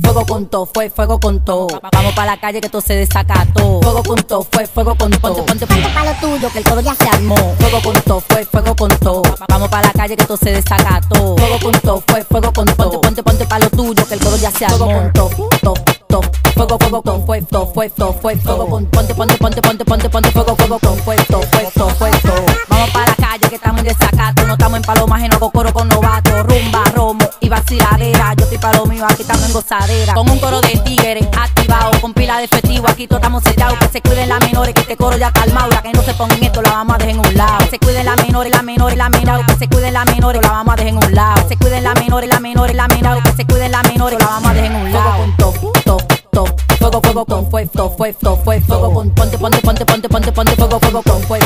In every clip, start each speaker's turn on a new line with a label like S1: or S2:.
S1: Fuego con todo, fue fuego con todo. Vamos pa' la calle que todo se desacató. Fuego con todo, fue fuego con todo. Ponte pa' lo tuyo que el coro ya se armó. Fuego con todo, fue fuego con todo. Vamos pa' la calle que todo se desacató. Fuego con todo, fue fuego con todo. Ponte pa' lo tuyo que el coro ya se armó. Fuego con todo, fuego con fue fuego con ponte fuego con fue Vamos pa' la calle que estamos en desacato. No estamos en palomas, en hago coro con novatos. Rumba, romo y vaciladera. Yo estoy pa' lo mío, aquí estamos en gozadera. Con un coro de tigres activado, con pila de efectivo, aquí todos estamos sellados. Que se cuiden las menores, que este coro ya calmado. La que no se pongan esto, la vamos a dejar en un lado. Que se cuiden las menores, que se cuiden las menores, la vamos a dejar en un lado. Se cuiden las menores, que se cuiden las menores, la vamos a dejar en un lado. Fuego con fue fuego con ponte fuego con fue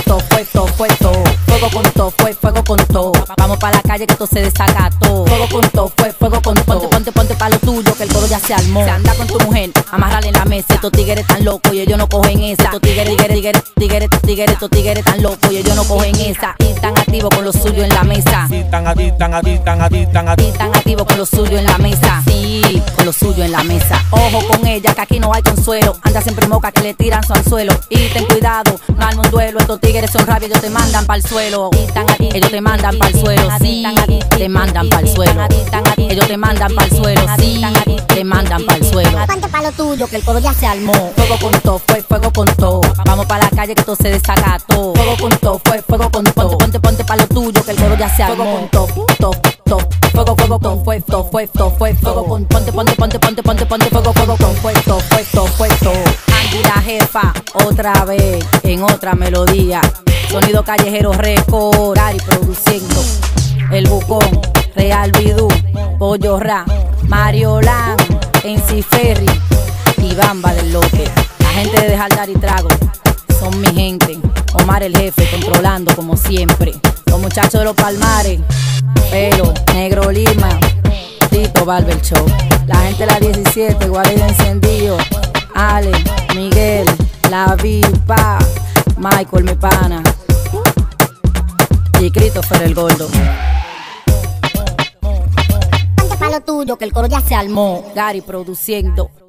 S1: fuego con todo. Vamos pa' la calle que todo se desacató. Fuego con todo, fue fuego con todo. Ponte pa' lo tuyo que el coro ya se armó. Se anda con tu mujer, amarrarle en la mesa. Estos tigres tan locos y ellos no cogen esa. Estos tigres tan locos y ellos no cogen esa. Y tan activos con lo suyo en la mesa.
S2: Sí, tan
S1: activos con lo suyo en la mesa. Sí, con lo suyo en la mesa. Ojo con ella que aquí no hay consuelo. Anda siempre moca que le tiran su anzuelo. Y ten cuidado, no arma un duelo. Estos tigres son rabios, ellos te mandan pa'l suelo. Ellos te mandan pa'l suelo, sí, te mandan pa'l suelo. Ellos te mandan pa'l suelo, sí, te mandan pa'l suelo.
S3: Ponte pa' lo tuyo que el coro ya se armó.
S1: Fuego con todo, fue fuego con todo. Vamos pa' la calle que todo se desacató. Fuego con todo, fue fuego con todo. Ponte pa' lo tuyo que el coro ya se armó. Fuego con todo, fuego con fue fuego con ponte fuego con fue Angie la jefa, otra vez en otra melodía. Sonido callejero récord, Ari produciendo. El Bucón, Real Bidú, Pollo Ra, Mario Lan, MC Ferry y Bamba del Lote. La gente de Jaldar y Trago son mi gente. Omar el jefe controlando como siempre. Los muchachos de los Palmares, Pelo, Negro Lima, Tito Barber Show. La gente de la 17, Guarida Encendido, Ale, Miguel, La Vipa, Michael mi pana y Christopher el Gordo.
S3: Ponte pa' lo tuyo que el coro ya se armó.
S1: Gary produciendo.